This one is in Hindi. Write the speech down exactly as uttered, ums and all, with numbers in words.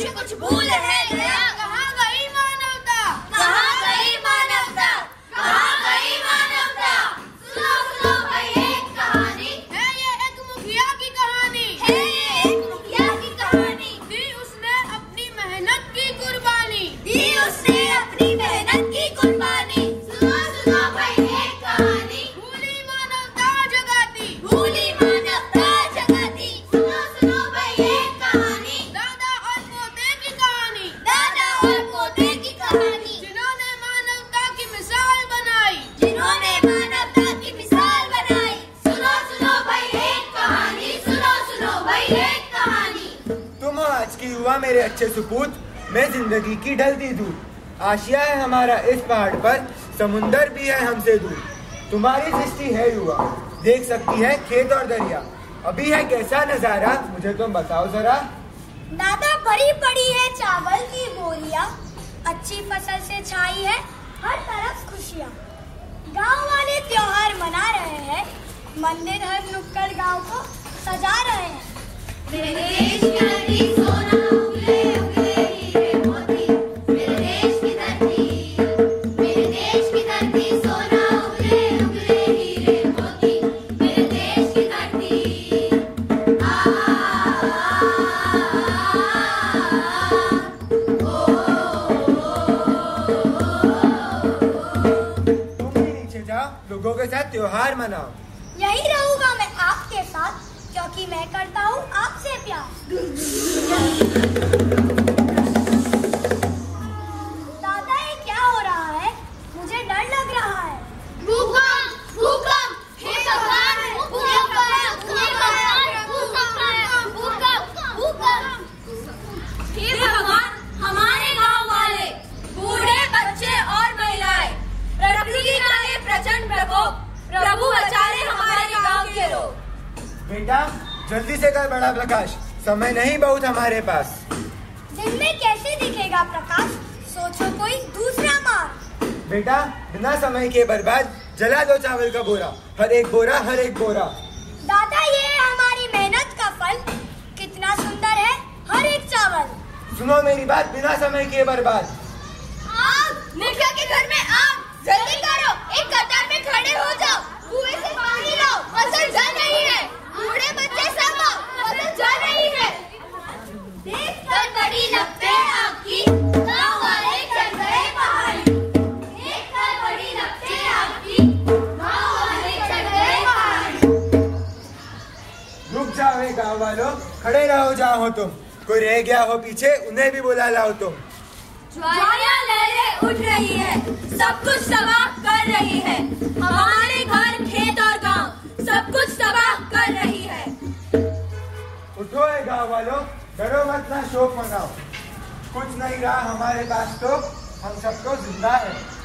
कुछ भूल है क्या? कहाँ गई मानवता? कहाँ गई मानवता? कहाँ गई मानवता? सुनो सुनो भाई एक कहानी है, ये एक मुखिया की कहानी है, ये एक मुखिया की कहानी। दी उसने अपनी मेहनत की कुर्बानी, दी उसने अपनी मेहनत की कुर्बानी। सुनो सुनो भाई एक कहानी भूली मानवता जगाती, भूली मानवता जगाती। सुनो सुनो भाई एक कहानी दादा और पोते की कहानी, दादा और पोते की कहानी। जिन्होंने मानवता की मिसाल बनाई, जिन्होंने मानवता की मिसाल बनाई। सुनो सुनो भाई एक कहानी, सुनो सुनो भाई एक कहानी। तुम हो आज की युवा मेरे अच्छे सुपूत, मैं जिंदगी की ढलती दूर। आशिया है हमारा इस पहाड़ पर, समुंदर भी है हमसे दूर। तुम्हारी दृष्टि है युवा, देख सकती है खेत और दरिया। अभी है कैसा नजारा, मुझे तुम बताओ जरा। दादा भरी पड़ी है चावल की बोरियां, अच्छी फसल से छाई है हर तरफ खुशियां। गांव वाले त्योहार मना रहे हैं, मंदिर हर नुक्कड़ गांव को सजा रहे हैं। मेरे देश की धरती सोना उगले उगले हीरे मोती। मेरे देश की धरती, मेरे देश की धरती सोना उगले उगले हीरे मोती। मेरे देश की धरती आ तुम भी नीचे जाओ, लोगों के साथ त्योहार मनाओ। यही रहूंगा मैं आपके साथ, क्योंकि मैं करता हूँ आपसे प्यार। दादा ये क्या हो रहा है, मुझे डर लग रहा है। भूकंप भूकंप हे भगवान भूकंप आया भूकंप आया भूकंप आया भूकंप भूकंप। हे भगवान हमारे गांव वाले बूढ़े बच्चे और महिलाएं प्रकृति का ये प्रचंड प्रकोप, प्रभु बचा ले हमारे गांव के लोग। बेटा जल्दी से कर बड़ा प्रकाश, समय नहीं बहुत हमारे पास। दिन में कैसे दिखेगा प्रकाश, सोचो कोई दूसरा मार्ग। बेटा बिना समय के बर्बाद जला दो चावल का बोरा, हर एक बोरा हर एक बोरा। दादा ये है हमारी मेहनत का फल, कितना सुंदर है हर एक चावल। सुनो मेरी बात, बिना समय के बर्बाद। आग, मुखिया के घर में आग, जल्दी करो, एक कतार में खड़े हो जाओ, कुएं से पानी लाओ, फसल जल रही है। बूढ़े बच्चे सब आओ, फसल जल रही है। देखकर बड़ी लपटें आग की, गांव वाले चढ़ गए पहाड़ी। देखकर बड़ी लपटें आग की, गांव वाले चढ़ गए पहाड़ी। रुक जाओ ए गाँव वालों, खड़े रहो जाओ हो तुम। कोई रह गया हो पीछे, उन्हें भी बुला लाओ तुम। ज्वाला लहरें उठ रही है, सब कुछ तबाह कर रही है। हमारे घर खेत और गांव सब कुछ तबाह कर रही है। उठो ए गाँव वालों, डरो मत ना शोक मनाओ। कुछ नहीं रहा हमारे पास तो हम सबको जिंदा है।